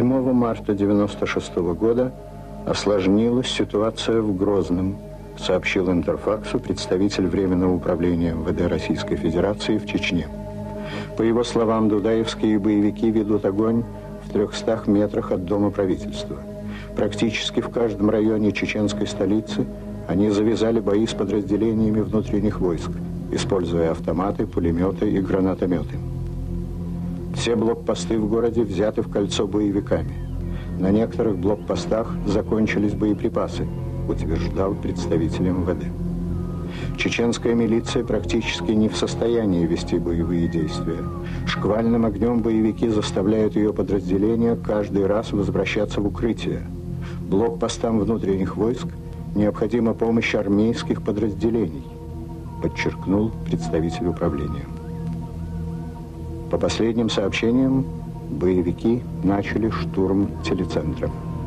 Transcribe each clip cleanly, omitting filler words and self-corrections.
7 марта 1996 года осложнилась ситуация в Грозном, сообщил Интерфаксу представитель Временного управления МВД Российской Федерации в Чечне. По его словам, дудаевские боевики ведут огонь в 300 метрах от Дома правительства. Практически в каждом районе чеченской столицы они завязали бои с подразделениями внутренних войск, используя автоматы, пулеметы и гранатометы. Все блокпосты в городе взяты в кольцо боевиками. На некоторых блокпостах закончились боеприпасы, утверждал представитель МВД. Чеченская милиция практически не в состоянии вести боевые действия. Шквальным огнем боевики заставляют ее подразделения каждый раз возвращаться в укрытие. Блокпостам внутренних войск необходима помощь армейских подразделений, подчеркнул представитель управления. По последним сообщениям, боевики начали штурм телецентра.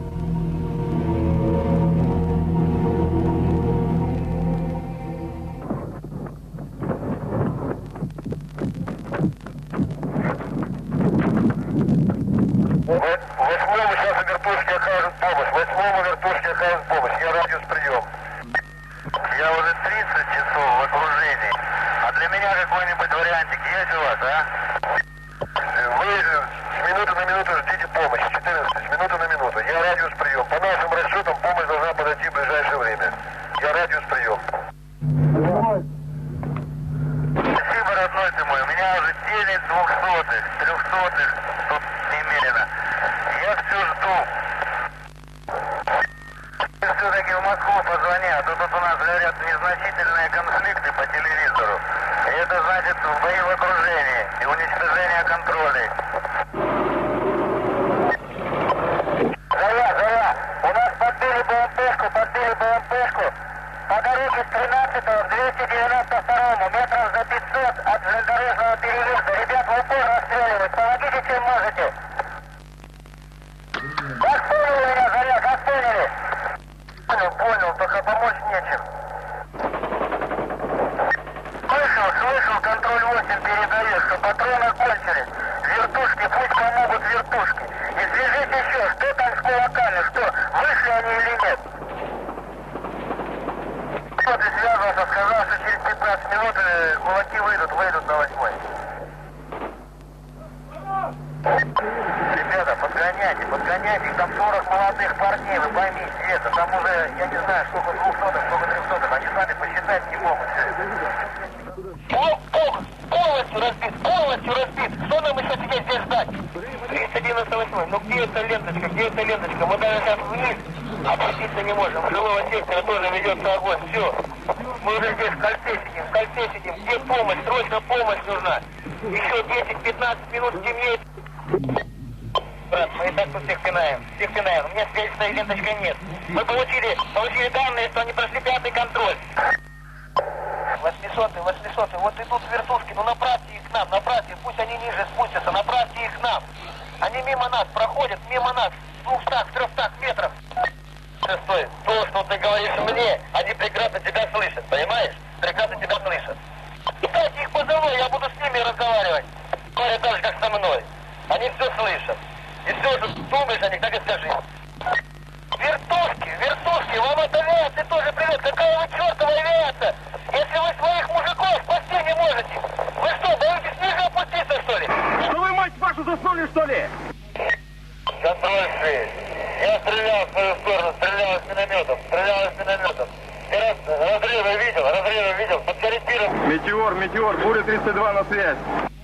Метеор, Буря-32 на связь.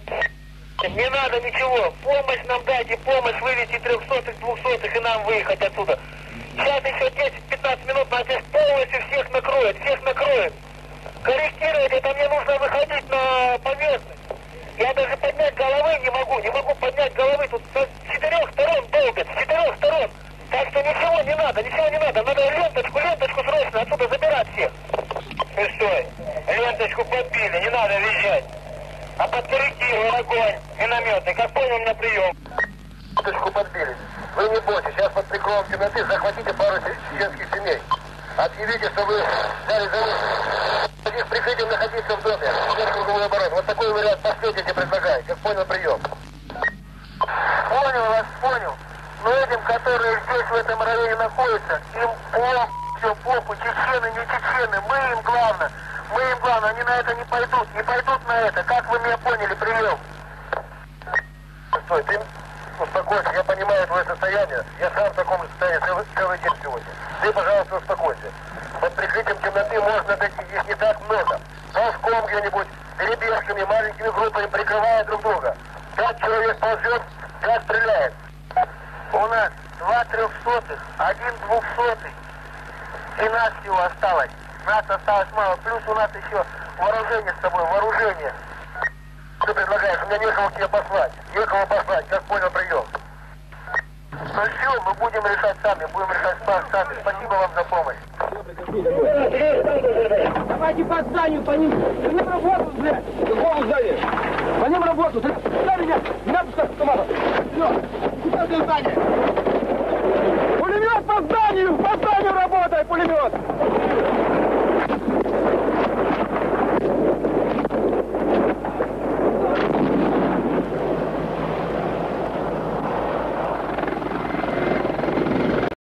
Не надо ничего. Помощь нам дайте, помощь вывести 300-х, 200-х и нам выехать отсюда. Сейчас еще 10-15 минут, нас здесь полностью всех накроет. Корректировать это мне нужно выходить на поверхность. Я даже поднять головы не могу поднять головы. Тут с 4 сторон долбят, с 4 сторон. Так что ничего не надо. Надо ленточку срочно отсюда забирать всех. Шестой. Ленточку подбили, не надо визжать. А подкорректируй огонь, минометный, как понял на прием. Ленточку подбили. Вы не бойтесь, сейчас под прикрытием темноты захватите пару чеченских семей. Объявите, что вы взяли за под их прикрытием находиться в доме. Круговой оборот. Вот такой вариант последний тебе предлагаю. Как понял прием. Понял вас, понял. Но этим, которые здесь в этом районе находятся, им все похуй, чечены, не чечены, мы им главное, они на это не пойдут на это, как вы меня поняли, прием. Стой, ты успокойся, я понимаю твое состояние, я сам в таком состоянии целый день сегодня. Ты, пожалуйста, успокойся. Под прикрытием темноты можно дойти, здесь не так много. Ползком где-нибудь, перебежками, маленькими группами, прикрывая друг друга. 5 человек ползет, 5 стреляет. У нас 2 300-х, 1 200-й. И нас всего осталось. Нас осталось мало. Плюс у нас еще вооружение с собой, вооружение. Что ты предлагаешь? У меня некого к тебе послать. Как понял, прием. Ну все, мы будем решать сами, сами. Спасибо вам за помощь. Давайте по зданию, по ним. По ним работают, блядь. Какому зданию? По ним работают. Куда меня? Меня пускай команда. Все, куда ты здание? Пулемет по зданию работает, пулемет.